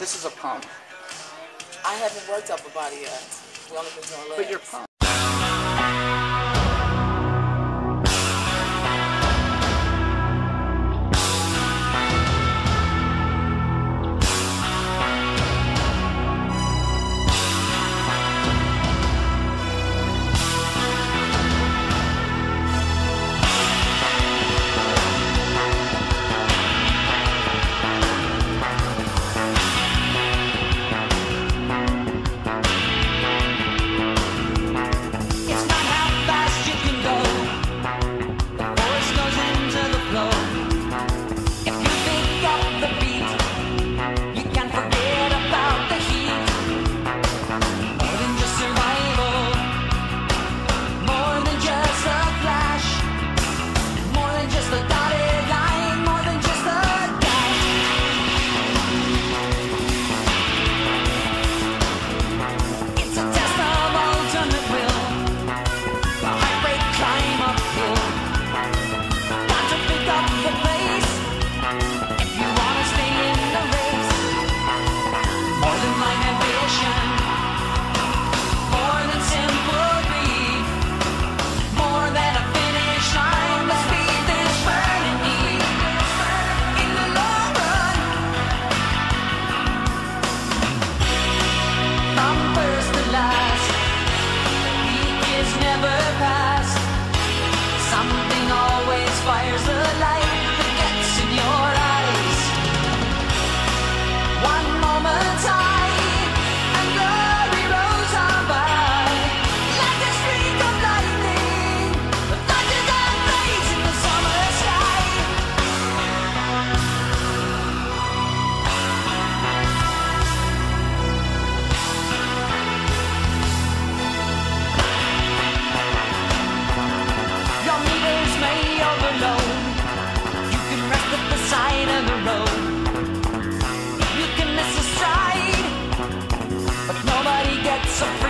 This is a pump. I haven't worked up a body yet. We only been doing legs. But you're pumped. Fires the light that gets in your eyes. One moment high and glory rose on by, like a streak of lightning that flashes and fades in the summer sky. Your meters may overload. You can rest at the side of the road. You can miss a stride, but nobody gets a free